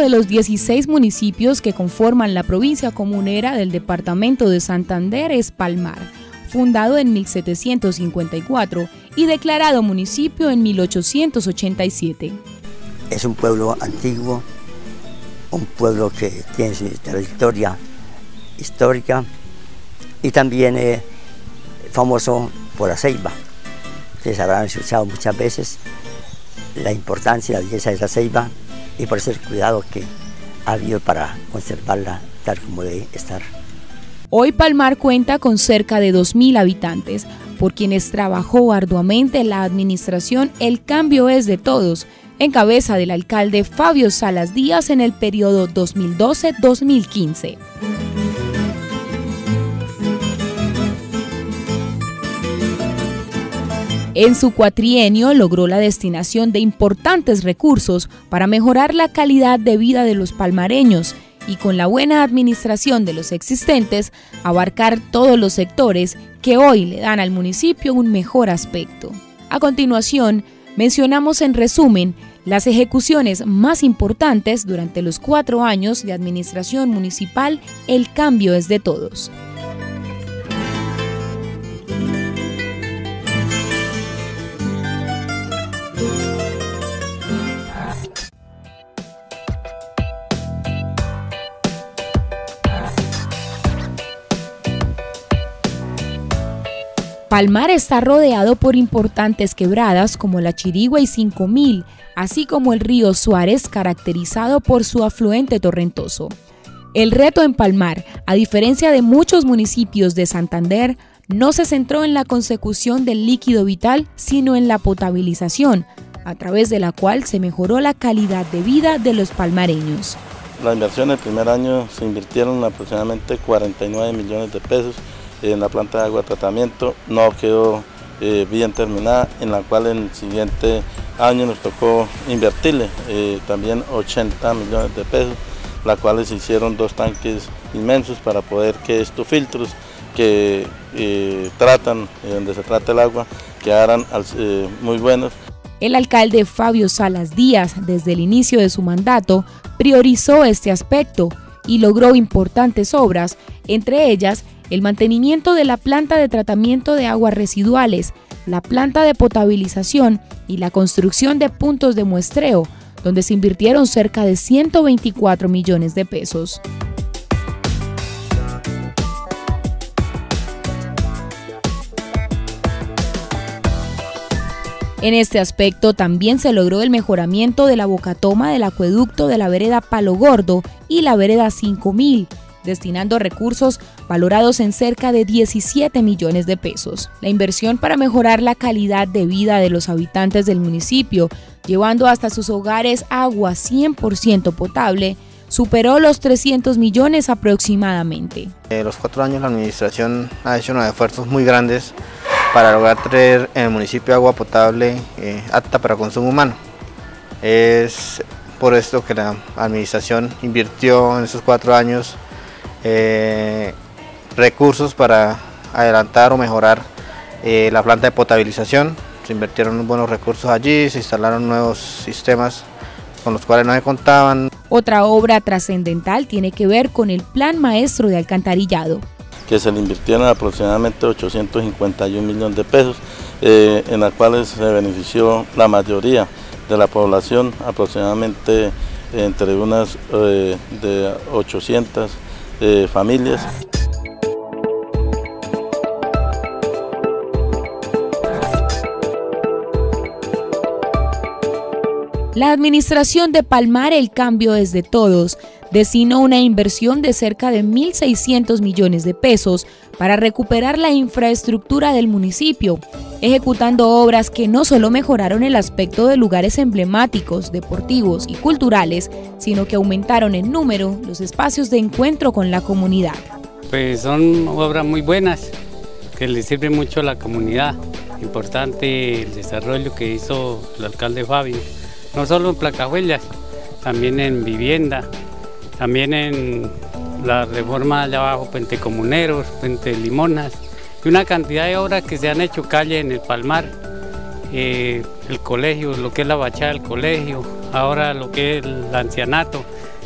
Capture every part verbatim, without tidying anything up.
de los dieciséis municipios que conforman la provincia comunera del departamento de Santander es Palmar, fundado en mil setecientos cincuenta y cuatro y declarado municipio en mil ochocientos ochenta y siete. Es un pueblo antiguo, un pueblo que tiene su trayectoria histórica y también es famoso por la ceiba. Ustedes habrán escuchado muchas veces la importancia y la belleza de esa ceiba y por eso el cuidado que ha habido para conservarla tal como debe estar. Hoy Palmar cuenta con cerca de dos mil habitantes, por quienes trabajó arduamente la administración El Cambio es de Todos, en cabeza del alcalde Fabio Salas Díaz en el periodo dos mil doce a dos mil quince. En su cuatrienio logró la destinación de importantes recursos para mejorar la calidad de vida de los palmareños y con la buena administración de los existentes, abarcar todos los sectores que hoy le dan al municipio un mejor aspecto. A continuación, mencionamos en resumen las ejecuciones más importantes durante los cuatro años de administración municipal El Cambio es de Todos. Palmar está rodeado por importantes quebradas como la Chirigua y cinco mil, así como el río Suárez, caracterizado por su afluente torrentoso. El reto en Palmar, a diferencia de muchos municipios de Santander, no se centró en la consecución del líquido vital, sino en la potabilización, a través de la cual se mejoró la calidad de vida de los palmareños. La inversión el primer año se invirtieron aproximadamente cuarenta y nueve millones de pesos en la planta de agua de tratamiento, no quedó eh, bien terminada, en la cual en el siguiente año nos tocó invertirle eh, también ochenta millones de pesos, la cuales se hicieron dos tanques inmensos para poder que estos filtros que eh, tratan, eh, donde se trata el agua, quedaran eh, muy buenos. El alcalde Fabio Salas Díaz, desde el inicio de su mandato, priorizó este aspecto y logró importantes obras, entre ellas el mantenimiento de la planta de tratamiento de aguas residuales, la planta de potabilización y la construcción de puntos de muestreo, donde se invirtieron cerca de ciento veinticuatro millones de pesos. En este aspecto también se logró el mejoramiento de la bocatoma del acueducto de la vereda Palo Gordo y la vereda cinco mil, destinando recursos valorados en cerca de diecisiete millones de pesos. La inversión para mejorar la calidad de vida de los habitantes del municipio, llevando hasta sus hogares agua cien por ciento potable, superó los trescientos millones aproximadamente. En los cuatro años la administración ha hecho unos esfuerzos muy grandes para lograr traer en el municipio agua potable eh, apta para consumo humano. Es por esto que la administración invirtió en esos cuatro años Eh, recursos para adelantar o mejorar eh, la planta de potabilización. Se invirtieron buenos recursos allí, se instalaron nuevos sistemas con los cuales no se contaban. Otra obra trascendental tiene que ver con el Plan Maestro de Alcantarillado, que se le invirtieron aproximadamente ochocientos cincuenta y un millones de pesos, eh, en las cuales se benefició la mayoría de la población, aproximadamente entre unas eh, de ochocientas Eh, familias. La administración de Palmar El Cambio es de Todos destinó una inversión de cerca de mil seiscientos millones de pesos para recuperar la infraestructura del municipio, ejecutando obras que no solo mejoraron el aspecto de lugares emblemáticos, deportivos y culturales, sino que aumentaron en número los espacios de encuentro con la comunidad. Pues son obras muy buenas, que le sirven mucho a la comunidad. Importante el desarrollo que hizo el alcalde Fabio, no solo en Placahuellas, también en vivienda, también en la reforma allá abajo, Puente Comuneros, Puente Limonas, y una cantidad de obras que se han hecho, calle en el Palmar, eh, el colegio, lo que es la fachada del colegio, ahora lo que es el ancianato.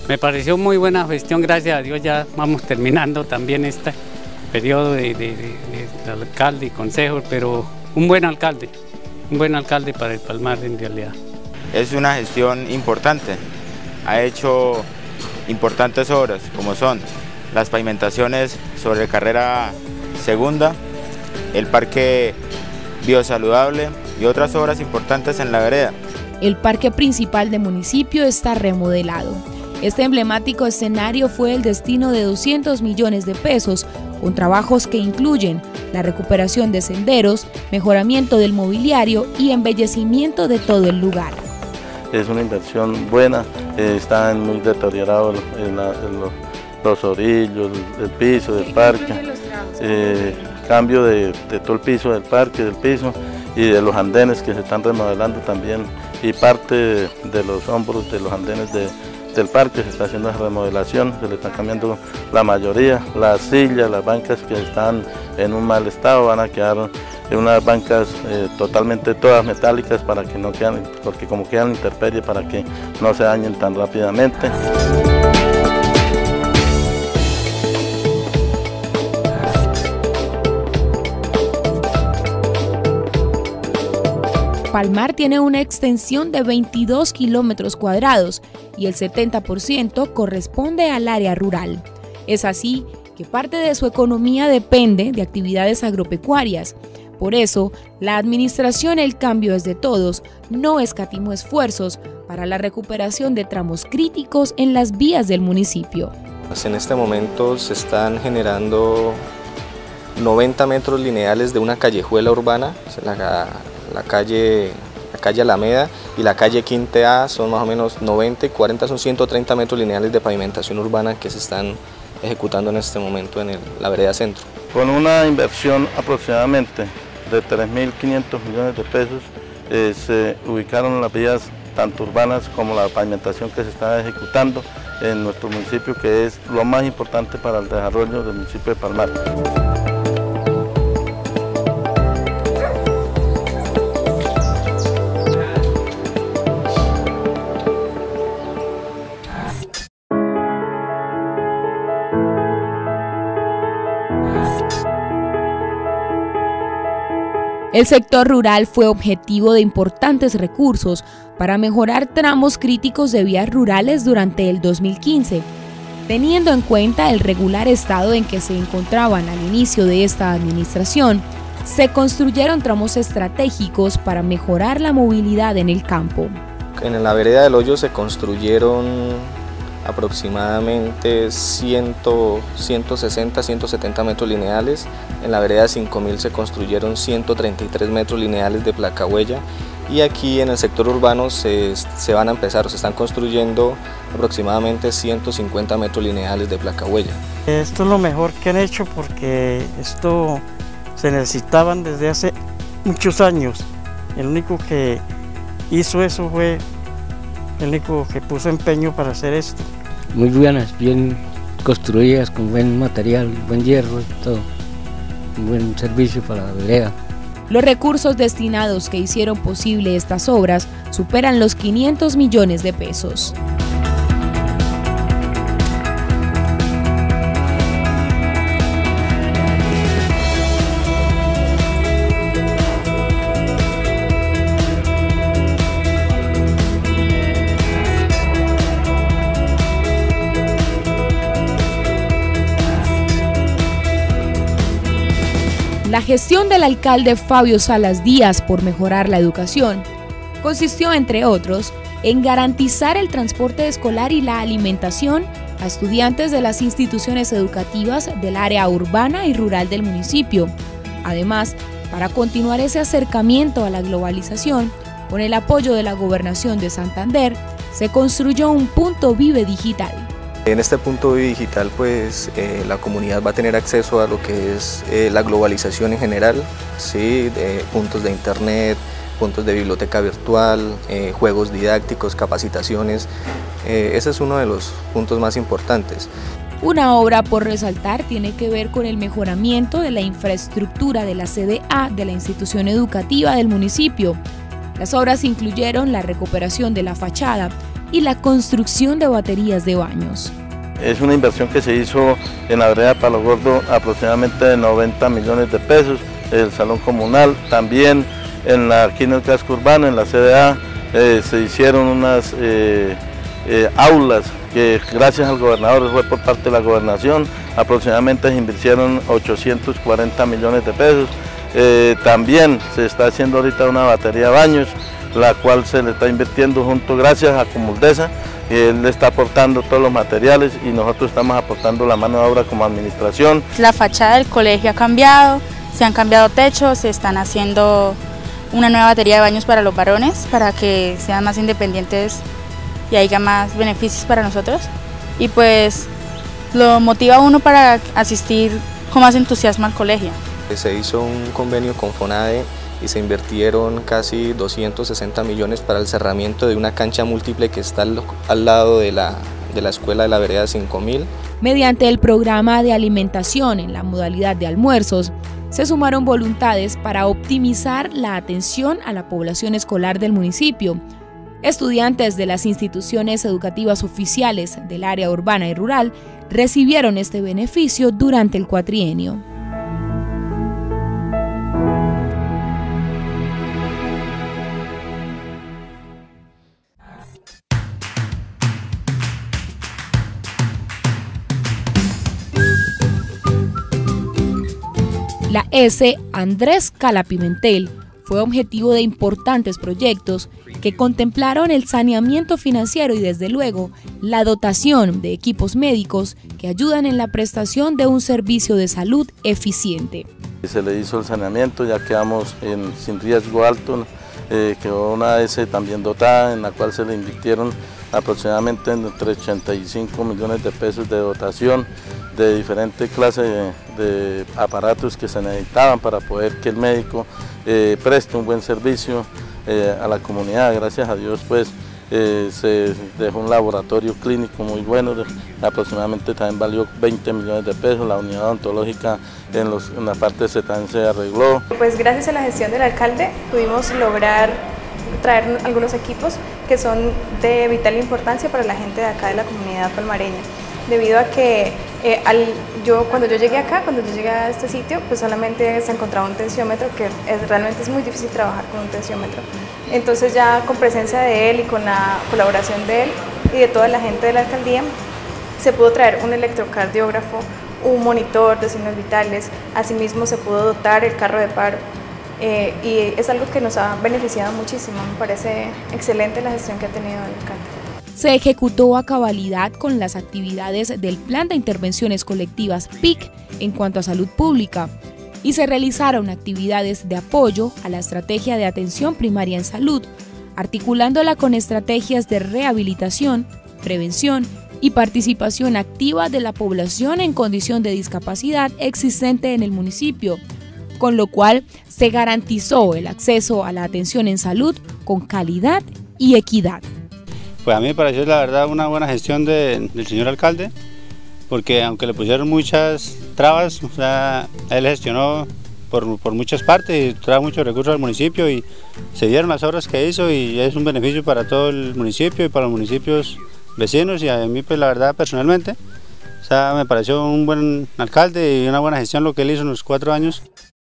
Me pareció muy buena gestión, gracias a Dios ya vamos terminando también este periodo de, de, de, de alcalde y consejo, pero un buen alcalde, un buen alcalde para el Palmar en realidad. Es una gestión importante, ha hecho importantes obras como son las pavimentaciones sobre carrera segunda, el parque biosaludable y otras obras importantes en la vereda. El parque principal del municipio está remodelado. Este emblemático escenario fue el destino de doscientos millones de pesos, con trabajos que incluyen la recuperación de senderos, mejoramiento del mobiliario y embellecimiento de todo el lugar. Es una inversión buena, eh, están muy deteriorados en la, en los, los orillos, el, el piso del parque, eh, cambio de, de todo el piso del parque, del piso y de los andenes que se están remodelando también, y parte de, de los hombros de los andenes de, del parque se está haciendo remodelación, se le están cambiando la mayoría, las sillas, las bancas que están en un mal estado van a quedar en unas bancas eh, totalmente todas metálicas para que no quedan, porque como quedan intemperie para que no se dañen tan rápidamente. Palmar tiene una extensión de veintidós kilómetros cuadrados y el setenta por ciento corresponde al área rural. Es así que parte de su economía depende de actividades agropecuarias. Por eso, la administración El Cambio es de Todos no escatimó esfuerzos para la recuperación de tramos críticos en las vías del municipio. En este momento se están generando noventa metros lineales de una callejuela urbana, la, la, calle, la calle Alameda y la calle Quinta A son más o menos noventa y cuarenta, son ciento treinta metros lineales de pavimentación urbana que se están ejecutando en este momento en el, la vereda centro. Con una inversión aproximadamente de tres mil quinientos millones de pesos, eh, se ubicaron las vías tanto urbanas como la pavimentación que se está ejecutando en nuestro municipio, que es lo más importante para el desarrollo del municipio de Palmar. El sector rural fue objetivo de importantes recursos para mejorar tramos críticos de vías rurales durante el dos mil quince. Teniendo en cuenta el regular estado en que se encontraban al inicio de esta administración, se construyeron tramos estratégicos para mejorar la movilidad en el campo. En la vereda del Hoyo se construyeron aproximadamente ciento sesenta, ciento setenta metros lineales. En la vereda cinco mil se construyeron ciento treinta y tres metros lineales de placahuella, y aquí en el sector urbano se, se van a empezar o se están construyendo aproximadamente ciento cincuenta metros lineales de placahuella. Esto es lo mejor que han hecho porque esto se necesitaban desde hace muchos años. El único que hizo eso fue el único que puso empeño para hacer esto. Muy buenas, bien construidas, con buen material, buen hierro y todo. Un buen servicio para la vereda. Los recursos destinados que hicieron posible estas obras superan los quinientos millones de pesos. La gestión del alcalde Fabio Salas Díaz por mejorar la educación consistió, entre otros, en garantizar el transporte escolar y la alimentación a estudiantes de las instituciones educativas del área urbana y rural del municipio. Además, para continuar ese acercamiento a la globalización, con el apoyo de la Gobernación de Santander, se construyó un punto Vive Digital. En este punto digital, pues eh, la comunidad va a tener acceso a lo que es eh, la globalización en general, ¿sí? De puntos de internet, puntos de biblioteca virtual, eh, juegos didácticos, capacitaciones. Eh, ese es uno de los puntos más importantes. Una obra por resaltar tiene que ver con el mejoramiento de la infraestructura de la sede A de la institución educativa del municipio. Las obras incluyeron la recuperación de la fachada, y la construcción de baterías de baños. Es una inversión que se hizo en la vereda Palo Gordo aproximadamente de noventa millones de pesos, el salón comunal, también en la, aquí en el casco urbano, en la C D A, eh, se hicieron unas eh, eh, aulas que gracias al gobernador, fue por parte de la gobernación, aproximadamente se invirtieron ochocientos cuarenta millones de pesos. Eh, también se está haciendo ahorita una batería de baños, la cual se le está invirtiendo junto, gracias a Comuldesa, él le está aportando todos los materiales y nosotros estamos aportando la mano de obra como administración. La fachada del colegio ha cambiado, se han cambiado techos, se están haciendo una nueva batería de baños para los varones, para que sean más independientes y haya más beneficios para nosotros. Y pues lo motiva a uno para asistir con más entusiasmo al colegio. Se hizo un convenio con FONADE y se invirtieron casi doscientos sesenta millones para el cerramiento de una cancha múltiple que está al, al lado de la, de la escuela de la vereda cinco mil. Mediante el programa de alimentación en la modalidad de almuerzos, se sumaron voluntades para optimizar la atención a la población escolar del municipio. Estudiantes de las instituciones educativas oficiales del área urbana y rural recibieron este beneficio durante el cuatrienio. La S. Andrés Cala Pimentel fue objetivo de importantes proyectos que contemplaron el saneamiento financiero y desde luego la dotación de equipos médicos que ayudan en la prestación de un servicio de salud eficiente. Se le hizo el saneamiento, ya quedamos en, sin riesgo alto, eh, quedó una S también dotada en la cual se le invirtieron aproximadamente entre ochenta y cinco millones de pesos de dotación de diferentes clases de, de aparatos que se necesitaban para poder que el médico eh, preste un buen servicio eh, a la comunidad. Gracias a Dios pues eh, se dejó un laboratorio clínico muy bueno, aproximadamente también valió veinte millones de pesos, la unidad odontológica en, los, en la parte de CETAN se arregló. Pues gracias a la gestión del alcalde pudimos lograr traer algunos equipos que son de vital importancia para la gente de acá de la comunidad palmareña, debido a que eh, al, yo, cuando yo llegué acá, cuando yo llegué a este sitio, pues solamente se encontraba un tensiómetro, que es, realmente es muy difícil trabajar con un tensiómetro. Entonces ya con presencia de él y con la colaboración de él y de toda la gente de la alcaldía, se pudo traer un electrocardiógrafo, un monitor de signos vitales, asimismo se pudo dotar el carro de paro. Eh, y es algo que nos ha beneficiado muchísimo, me parece excelente la gestión que ha tenido el alcalde. Se ejecutó a cabalidad con las actividades del Plan de Intervenciones Colectivas P I C en cuanto a salud pública y se realizaron actividades de apoyo a la estrategia de atención primaria en salud, articulándola con estrategias de rehabilitación, prevención y participación activa de la población en condición de discapacidad existente en el municipio, con lo cual se garantizó el acceso a la atención en salud con calidad y equidad. Pues a mí me pareció la verdad una buena gestión de, del señor alcalde, porque aunque le pusieron muchas trabas, o sea, él gestionó por, por muchas partes y trajo muchos recursos al municipio y se dieron las obras que hizo y es un beneficio para todo el municipio y para los municipios vecinos y a mí pues la verdad personalmente, o sea, me pareció un buen alcalde y una buena gestión lo que él hizo en los cuatro años.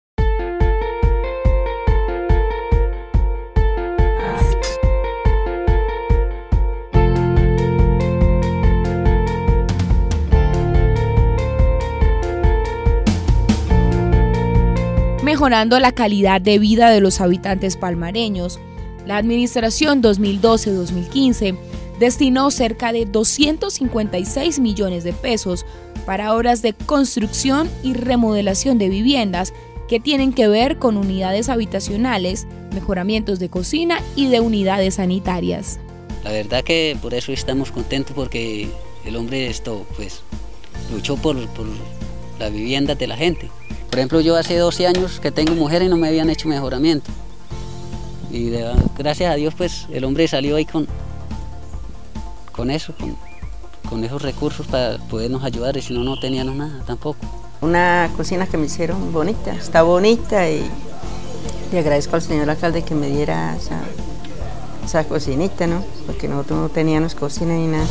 Mejorando la calidad de vida de los habitantes palmareños, la administración dos mil doce dos mil quince destinó cerca de doscientos cincuenta y seis millones de pesos para obras de construcción y remodelación de viviendas que tienen que ver con unidades habitacionales, mejoramientos de cocina y de unidades sanitarias. La verdad que por eso estamos contentos porque el hombre esto pues luchó por, por la vivienda de la gente. Por ejemplo, yo hace doce años que tengo mujer y no me habían hecho mejoramiento. Y de, gracias a Dios, pues el hombre salió ahí con, con eso, con, con esos recursos para podernos ayudar y si no, no teníamos nada tampoco. Una cocina que me hicieron bonita, está bonita y le agradezco al señor alcalde que me diera esa, esa cocinita, ¿no? Porque nosotros no teníamos cocina ni nada.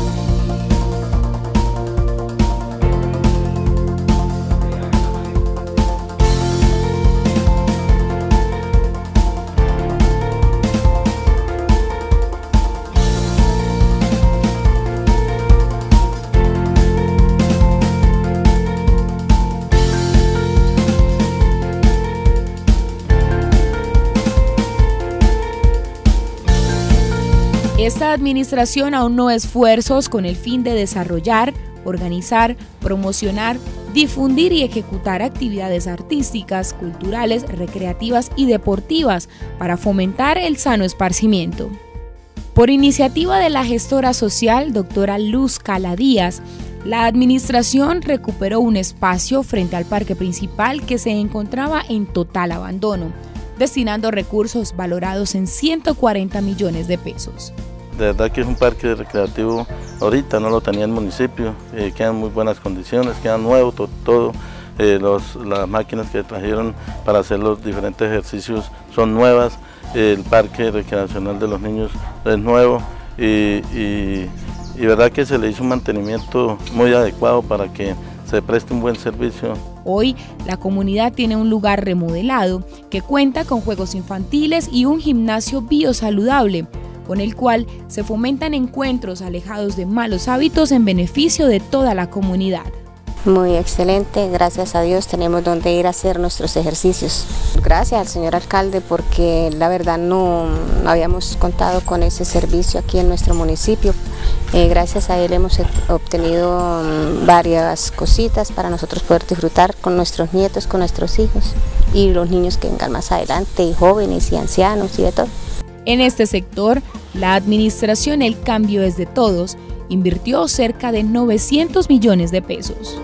Esta administración aunó esfuerzos con el fin de desarrollar, organizar, promocionar, difundir y ejecutar actividades artísticas, culturales, recreativas y deportivas para fomentar el sano esparcimiento. Por iniciativa de la gestora social, doctora Luz Cala Díaz, la administración recuperó un espacio frente al parque principal que se encontraba en total abandono, destinando recursos valorados en ciento cuarenta millones de pesos. De verdad que es un parque recreativo, ahorita no lo tenía el municipio, eh, quedan muy buenas condiciones, quedan nuevo todo, todo eh, los, las máquinas que trajeron para hacer los diferentes ejercicios son nuevas, eh, el parque recreacional de los niños es nuevo y, y, y verdad que se le hizo un mantenimiento muy adecuado para que se preste un buen servicio. Hoy la comunidad tiene un lugar remodelado que cuenta con juegos infantiles y un gimnasio biosaludable, con el cual se fomentan encuentros alejados de malos hábitos en beneficio de toda la comunidad. Muy excelente, gracias a Dios tenemos donde ir a hacer nuestros ejercicios. Gracias al señor alcalde porque la verdad no, no habíamos contado con ese servicio aquí en nuestro municipio. Eh, gracias a él hemos obtenido um, varias cositas para nosotros poder disfrutar con nuestros nietos, con nuestros hijos y los niños que vengan más adelante, y jóvenes y ancianos y de todo. En este sector, la administración El Cambio es de Todos invirtió cerca de novecientos millones de pesos.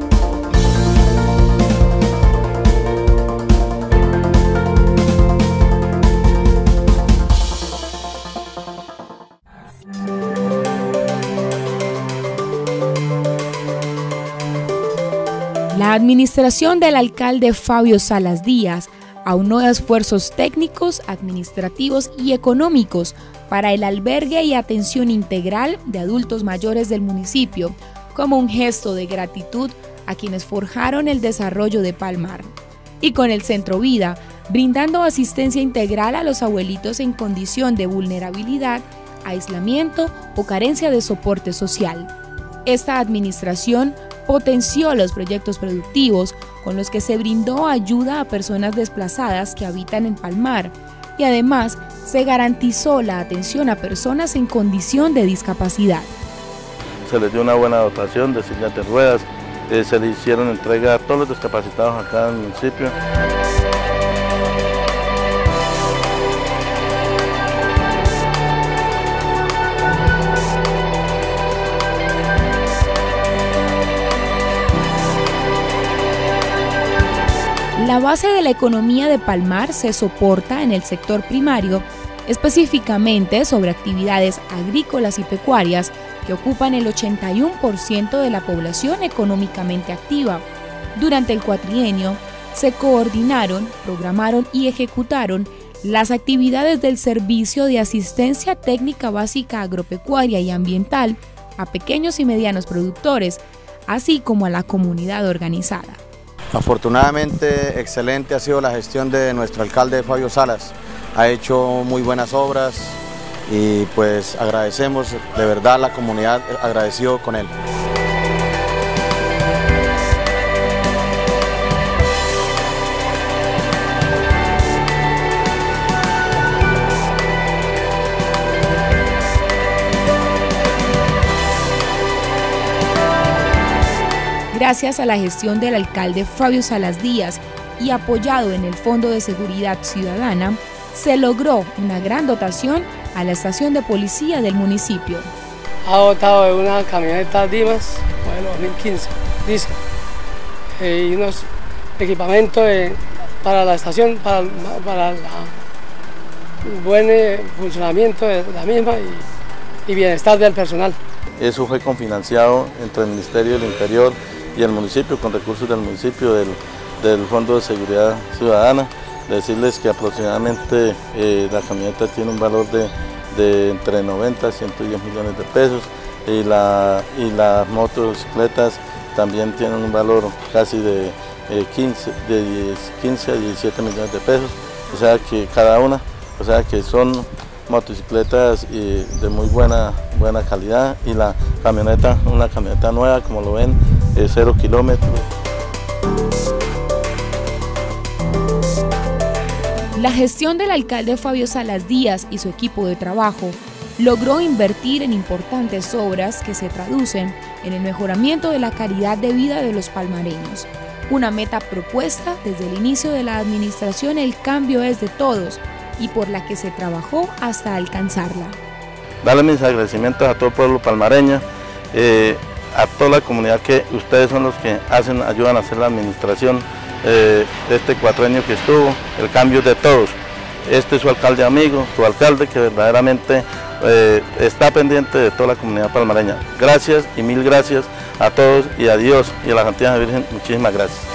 La administración del alcalde Fabio Salas Díaz aunó esfuerzos técnicos, administrativos y económicos para el albergue y atención integral de adultos mayores del municipio, como un gesto de gratitud a quienes forjaron el desarrollo de Palmar. Y con el Centro Vida, brindando asistencia integral a los abuelitos en condición de vulnerabilidad, aislamiento o carencia de soporte social. Esta administración potenció los proyectos productivos con los que se brindó ayuda a personas desplazadas que habitan en Palmar y además se garantizó la atención a personas en condición de discapacidad. Se les dio una buena dotación de sillas de ruedas, eh, se le hicieron entrega a todos los discapacitados acá en el municipio. La base de la economía de Palmar se soporta en el sector primario, específicamente sobre actividades agrícolas y pecuarias que ocupan el ochenta y uno por ciento de la población económicamente activa. Durante el cuatrienio, se coordinaron, programaron y ejecutaron las actividades del Servicio de Asistencia Técnica Básica Agropecuaria y Ambiental a pequeños y medianos productores, así como a la comunidad organizada. Afortunadamente, excelente ha sido la gestión de nuestro alcalde Fabio Salas. Ha hecho muy buenas obras y pues agradecemos, de verdad la comunidad agradecido con él. Gracias a la gestión del alcalde Fabio Salas Díaz y apoyado en el Fondo de Seguridad Ciudadana, se logró una gran dotación a la estación de policía del municipio. Ha dotado de una camioneta Dimas, modelo dos mil quince, dice, eh, y unos equipamientos eh, para la estación, para, para el buen eh, funcionamiento de la misma y, y bienestar del personal. Eso fue confinanciado entre el Ministerio del Interior y el municipio, con recursos del municipio, del, del Fondo de Seguridad Ciudadana, decirles que aproximadamente eh, la camioneta tiene un valor de, de entre noventa a ciento diez millones de pesos y, la, y las motocicletas también tienen un valor casi de, eh, quince, de diez, quince a diecisiete millones de pesos, o sea que cada una, o sea que son motocicletas eh, de muy buena, buena calidad, y la camioneta, una camioneta nueva, como lo ven, eh, cero kilómetros. La gestión del alcalde Fabio Salas Díaz y su equipo de trabajo logró invertir en importantes obras que se traducen en el mejoramiento de la calidad de vida de los palmareños. Una meta propuesta desde el inicio de la administración El Cambio es de Todos y por la que se trabajó hasta alcanzarla. Darle mis agradecimientos a todo el pueblo palmareño, eh, a toda la comunidad que ustedes son los que hacen, ayudan a hacer la administración eh, de este cuatrienio que estuvo, El Cambio es de Todos. Este es su alcalde amigo, su alcalde que verdaderamente eh, está pendiente de toda la comunidad palmareña. Gracias y mil gracias a todos y a Dios y a la Santísima Virgen, muchísimas gracias.